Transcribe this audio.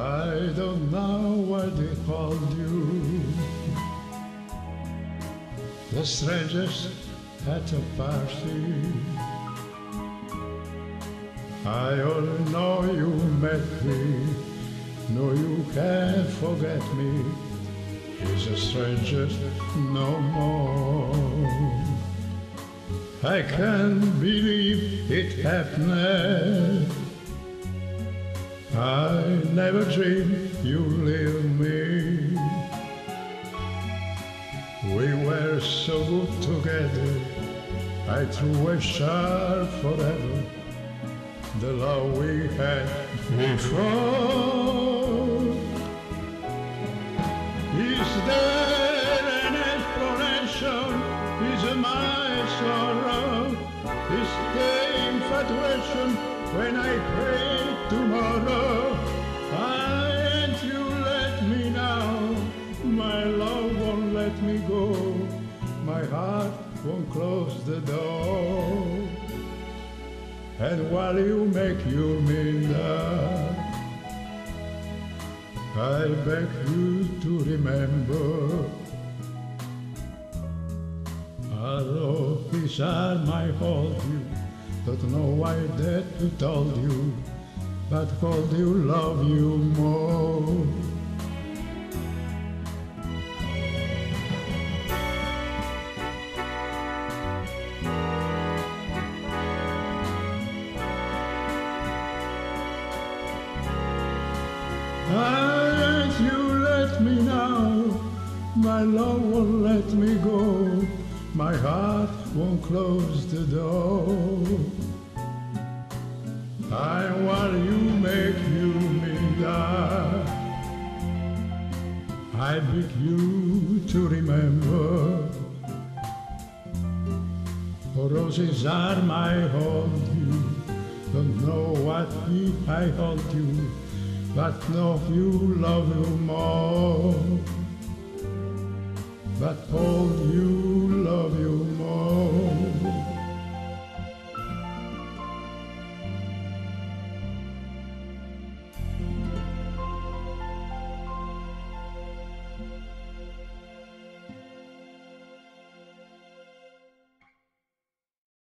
I don't know what they called you. The strangers at a party. I only know you met me. No, you can't forget me. He's a stranger no more. I can't believe it happened. I never dreamed you'd leave me. We were so good together. I truly wish forever the love we had before. Is there an explanation? Is my sorrow? Is the infatuation when I pray tomorrow? And you let me now. My love won't let me go. My heart won't close the door. And while you make your mind, I beg you to remember, although these are my hold you, don't know why that we told you, but called you love you more. And you let me now, my love won't let me go, my heart won't close the door. And while you make me die, I beg you to remember, roses are my hold you, don't know what if I hold you, but know you love you more, but hold you love you more.